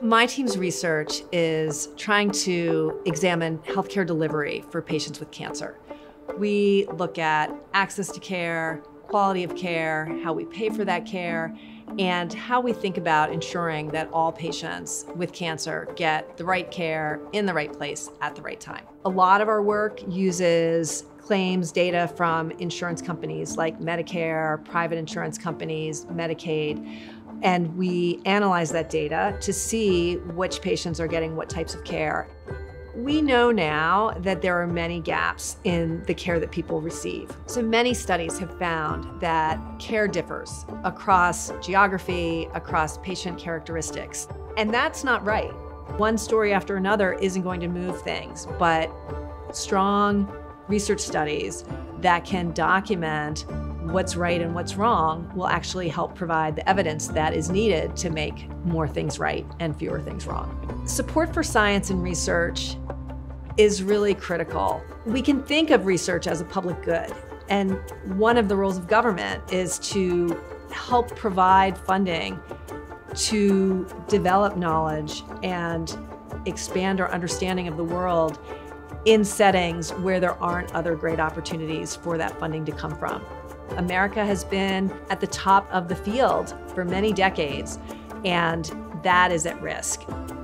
My team's research is trying to examine healthcare delivery for patients with cancer. We look at access to care, quality of care, how we pay for that care, and how we think about ensuring that all patients with cancer get the right care in the right place at the right time. A lot of our work uses claims data from insurance companies like Medicare, private insurance companies, Medicaid, and we analyze that data to see which patients are getting what types of care. We know now that there are many gaps in the care that people receive. So many studies have found that care differs across geography, across patient characteristics, and that's not right. One story after another isn't going to move things, but strong research studies that can document what's right and what's wrong will actually help provide the evidence that is needed to make more things right and fewer things wrong. Support for science and research is really critical. We can think of research as a public good, and one of the roles of government is to help provide funding to develop knowledge and expand our understanding of the world in settings where there aren't other great opportunities for that funding to come from. America has been at the top of the field for many decades, and that is at risk.